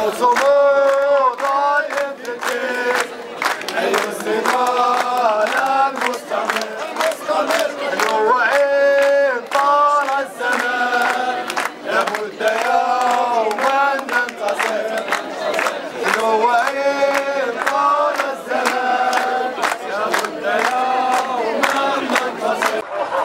صمود الانتكاس أي الصغار المستمر الوعين طال الزمان لابد يوما ننتصر الوعين طال الزمان لابد يوما ننتصر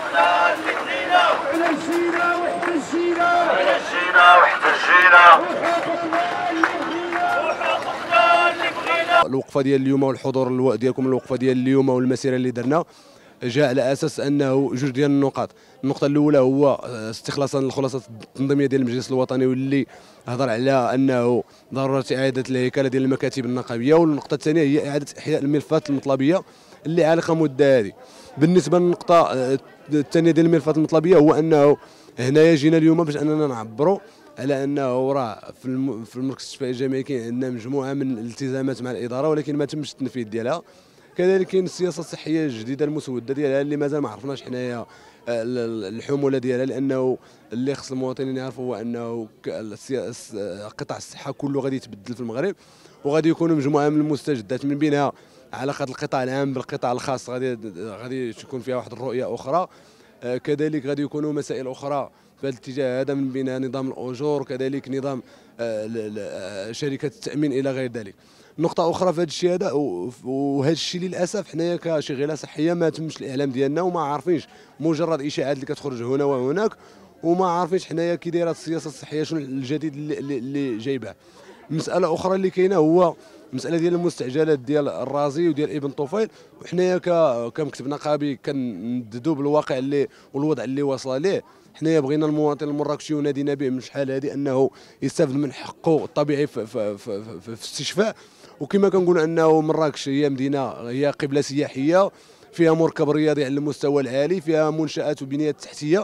الوقفه ديال اليوم والحضور ديالكم الوقفه ديال اليوم والمسيره اللي درنا جاء على اساس انه جوج ديال النقاط. النقطه الاولى هو استخلاصا الخلاصه التنظيميه ديال المجلس الوطني واللي هضر على انه ضروره اعاده الهيكله ديال المكاتب النقابيه، والنقطه الثانيه هي اعاده احياء الملفات المطلبيه اللي عالقه مده هذه. بالنسبه للنقطه الثانيه ديال الملفات المطلبيه هو انه هنايا جينا اليوم باش اننا نعبروا على انه راه في المركز الشفائي الجامعي كاين عندنا مجموعه من الالتزامات مع الاداره ولكن ما تمش التنفيذ ديالها. كذلك كاين السياسه الصحيه الجديده المسوده ديالها اللي مازال ما عرفناش حنايا الحموله ديالها، لانه اللي خص المواطنين يعرفوا هو انه قطاع الصحه كله غادي يتبدل في المغرب، وغادي يكونوا مجموعه من المستجدات من بينها علاقه القطاع العام بالقطاع الخاص غادي تكون فيها واحد الرؤيه اخرى. كذلك غادي يكونوا مسائل اخرى في هذا الاتجاه هذا من بينها نظام الاجور وكذلك نظام شركات التامين الى غير ذلك. نقطه اخرى في هذا الشيء هذا، وهذا الشيء للاسف حنايا كشغيله صحيه ما تمش الاعلام ديالنا وما عارفينش، مجرد اشاعات اللي كتخرج هنا وهناك وما عارفينش حنايا كي دايره السياسه الصحيه شنو الجديد اللي جايبه. مساله اخرى اللي كاينه هو المساله ديال المستعجلات ديال الرازي وديال ابن طفيل، وحنايا كمكتب نقابي كنددوا بالواقع اللي والوضع اللي وصل ليه. حنايا بغينا المواطن المراكشي ونادينا به من شحال هذه انه يستافد من حقه الطبيعي في الاستشفاء. وكما كنقولوا انه مراكش هي مدينه، هي قبله سياحيه فيها مركب رياضي على المستوى العالي، فيها منشات وبنيات تحتيه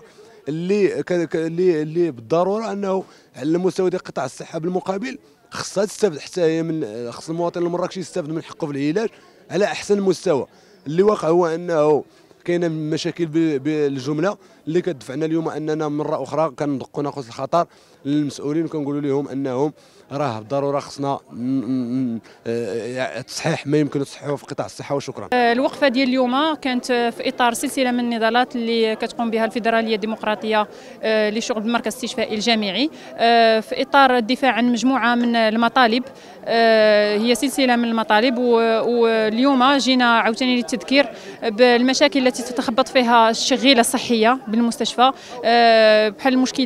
اللي بالضروره انه على المستوى ديال قطاع الصحه بالمقابل خصها تستافد حتى هي من خص المواطن المراكشي يستافد من حقه في العلاج على احسن مستوى. اللي واقع هو انه كاينه مشاكل بالجمله اللي كتدفعنا اليوم اننا مره اخرى كندقوا ناقوس الخطر للمسؤولين وكنقولوا لهم انهم راه بالضروره خصنا تصحيح ما يمكن تصحيحه في قطاع الصحه. وشكرا. الوقفه ديال اليوم كانت في اطار سلسله من النضالات اللي كتقوم بها الفيدراليه الديمقراطيه لشغل المركز الاستشفائي الجامعي في اطار الدفاع عن مجموعه من المطالب. هي سلسله من المطالب، واليوم جينا عاوتاني للتذكير بالمشاكل التي تتخبط فيها الشغيله الصحيه بالمستشفى، بحال المشكل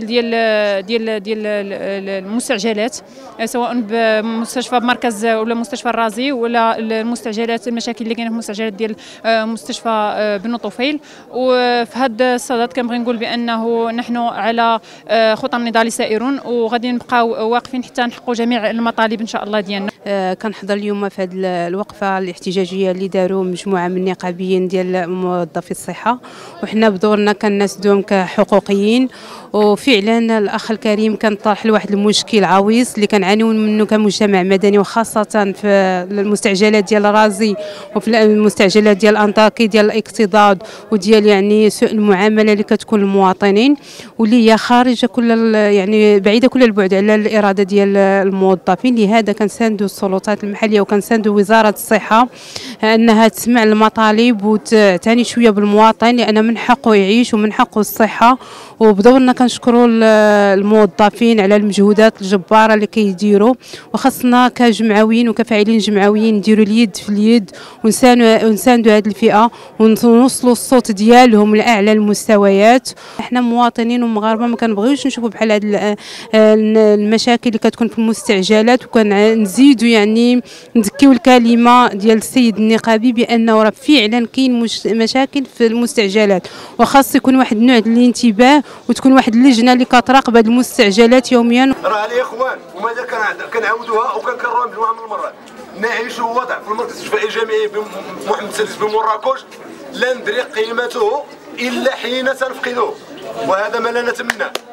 ديال المستعجلات، سواء بمستشفى بمركز ولا مستشفى الرازي ولا المستعجلات، المشاكل اللي كاينه في المستعجلات ديال مستشفى بن طفيل. وفي هذا الصدد كنبغي نقول بانه نحن على خطى النضال سائرون وغادي نبقاو واقفين حتى نحققوا جميع المطالب ان شاء الله ديالنا. كنحضر اليوم في هذه الوقفه الاحتجاجيه اللي داروا مجموعه من النقابيين ديال موظفي الصحه، وحنا بدورنا كنناشدوهم كحقوقيين. وفعلا الاخ الكريم كان طرح لواحد المشكل عويص اللي كنعانيو منه كمجتمع مدني، وخاصه في المستعجلات ديال الرازي وفي المستعجلات ديال انطاكي ديال الاكتظاظ وديال يعني سوء المعامله اللي كتكون للمواطنين، واللي هي خارجه كل يعني بعيده كل البعد على الاراده ديال الموظفين. لهذا كنساندوا السلطات المحليه وكنساندوا وزاره الصحه انها تسمع المطالب وتعتني شويه بالمواطن، لان من حقه يعيش ومن حقه الصحه. وبدورنا كنشكروا الموظفين على المجهودات الجباره اللي كيديروا، وخاصنا كجمعويين وكفاعلين جمعويين نديروا اليد في اليد ونساندوا هذه الفئه ونوصلوا الصوت ديالهم لاعلى المستويات. احنا مواطنين ومغاربه ما كنبغيوش نشوفوا بحال هذه المشاكل اللي كتكون في المستعجلات، وكنزيدوا يعني نذكيو الكلمه ديال السيد النقابي بانه راه فعلا كاين مشاكل في المستعجلات، وخاص يكون واحد النوع ديال الانتباه وتكون واحد اللجنه اللي كتراقب هذه المستعجلات يوميا. راه علي اخوان ومازال كنعاودوها وكنكرروها مجموعه من المرات، نعيشوا وضع في المركز الشفائي الجامعي محمد السادس بمراكش لا ندري قيمته الا حين سنفقده، وهذا ما لا نتمناه.